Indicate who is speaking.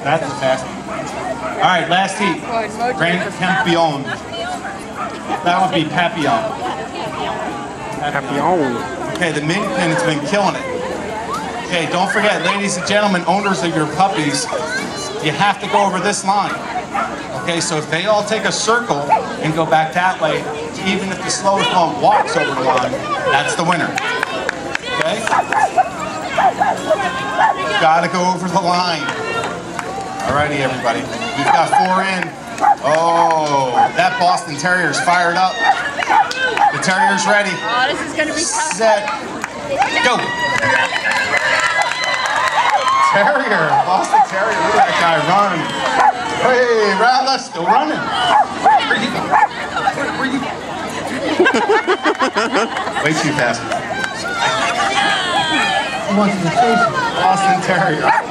Speaker 1: That's the fast heat. All right, last heat. Grand Campion. That would be Papillon.
Speaker 2: Papillon.
Speaker 1: Okay, the mink pin has been killing it. Okay, don't forget, ladies and gentlemen, owners of your puppies, you have to go over this line. Okay, so if they all take a circle and go back that way, even if the slowest one walks over the line, that's the winner. Okay? Gotta go over the line. Alrighty, everybody. We've got 4 in. Oh, that Boston Terrier's fired up. The Terrier's ready.
Speaker 3: Oh, this is gonna be tough.
Speaker 1: Set. Go. Terrier, Boston Terrier, look at that guy run. Hey, Ratla's still running. Where you? Way too fast.
Speaker 4: He wants to chase you.
Speaker 1: Boston Terrier.